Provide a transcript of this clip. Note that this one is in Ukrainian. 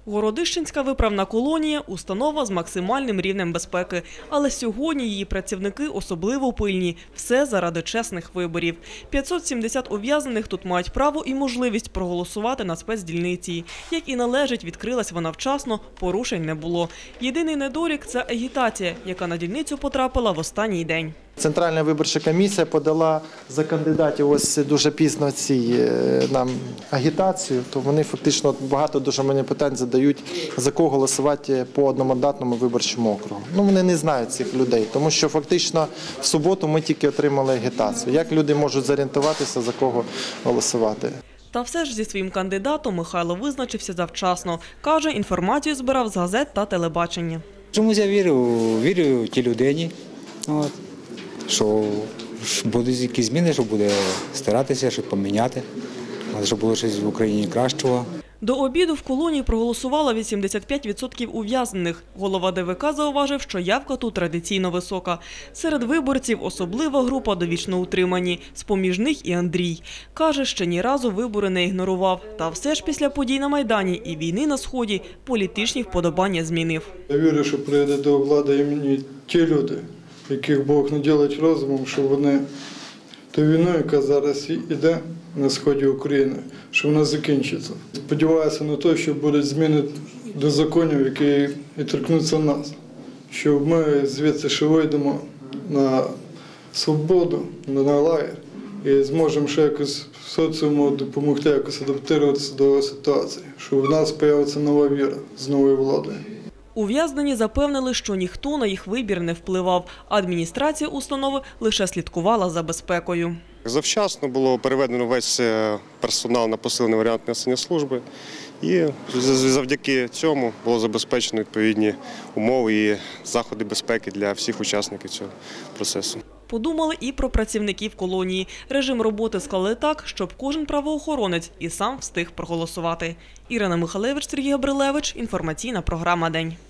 Городищенська виправна колонія – установа з максимальним рівнем безпеки. Але сьогодні її працівники особливо пильні. Все заради чесних виборів. 570 ув'язнених тут мають право і можливість проголосувати на спецдільниці. Як і належить, відкрилась вона вчасно, порушень не було. Єдиний недолік – це агітація, яка на дільницю потрапила в останній день. Центральна виборча комісія подала за кандидатів ось дуже пізно нам агітацію, то вони фактично багато дуже мені питань задають, за кого голосувати по одномандатному виборчому округу. Вони не знають цих людей, тому що фактично в суботу ми тільки отримали агітацію. Як люди можуть зорієнтуватися, за кого голосувати? Та все ж зі своїм кандидатом Михайло визначився завчасно. Каже, інформацію збирав з газет та телебачення. Чомусь я вірю тій людині. Що будуть якісь зміни, що буде старатися, щоб поміняти, щоб було щось в Україні кращого. До обіду в колонії проголосувало 85% ув'язнених. Голова ДВК зауважив, що явка тут традиційно висока. Серед виборців особлива група довічно утримані. З-поміж них і Андрій. Каже, ще ні разу вибори не ігнорував. Та все ж після подій на Майдані і війни на Сході політичні вподобання змінив. Я вірю, що прийде до влади імені ті люди, яких Бог наділить розумом, що вони ту війну, яка зараз йде на сході України, що вона закінчиться. Сподіваюся на те, що будуть зміни до законів, які і торкнуться нас, що ми звідси ще вийдемо на свободу, на лагер і зможемо ще якось в соціуму допомогти якось адаптуватися до ситуації, що в нас з'явиться нова віра з новою владою. Ув'язнені запевнили, що ніхто на їх вибір не впливав. Адміністрація установи лише слідкувала за безпекою. Завчасно було переведено весь персонал на посилений варіант несення служби. І завдяки цьому було забезпечено відповідні умови і заходи безпеки для всіх учасників цього процесу. Подумали і про працівників колонії. Режим роботи склали так, щоб кожен правоохоронець і сам встиг проголосувати. Ірина Михалевич, Сергій Габрилевич. Інформаційна програма «День».